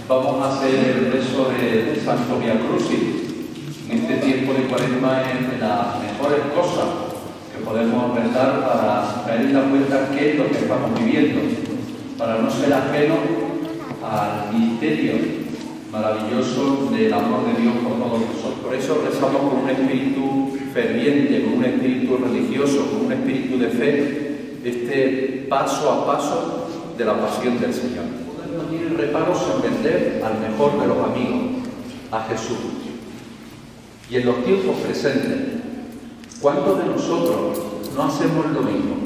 Vamos a hacer el rezo de Santo Via Crucis. En este tiempo de Cuaresma es de las mejores cosas que podemos rezar para caer en la cuenta qué es lo que estamos viviendo, para no ser ajenos al misterio maravilloso del amor de Dios por todos nosotros. Por eso rezamos con un espíritu ferviente, con un espíritu religioso, con un espíritu de fe, este paso a paso de la pasión del Señor. No tiene reparos en vender al mejor de los amigos, a Jesús. Y en los tiempos presentes, ¿cuántos de nosotros no hacemos lo mismo?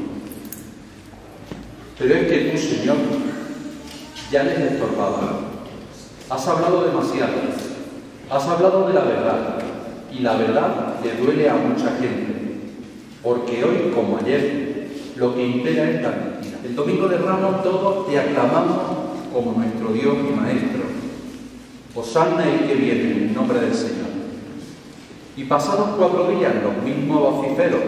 Pero es que tú, Señor, ya les estorbaba. Has hablado demasiado, has hablado de la verdad, y la verdad le duele a mucha gente, porque hoy, como ayer, lo que impera es la mentira. El Domingo de Ramos todos te aclamamos como nuestro Dios y Maestro. Hosanna el que viene en el nombre del Señor. Y pasados 4 días, los mismos vociferos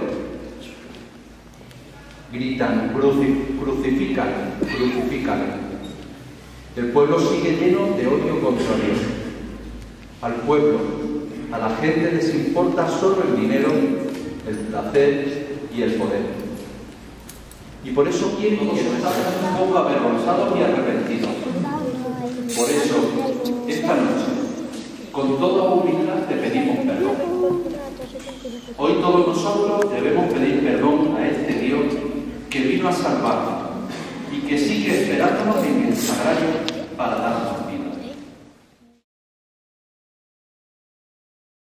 gritan: crucifícalo, crucifícalo. El pueblo sigue lleno de odio contra Dios. Al pueblo, a la gente les importa solo el dinero, el placer y el poder. Y por eso quieren que nos estén un poco avergonzados y arrepentidos. Por eso, esta noche, con toda humildad te pedimos perdón. Hoy todos nosotros debemos pedir perdón a este Dios que vino a salvarnos y que sigue esperándonos en el sagrario para darnos vida.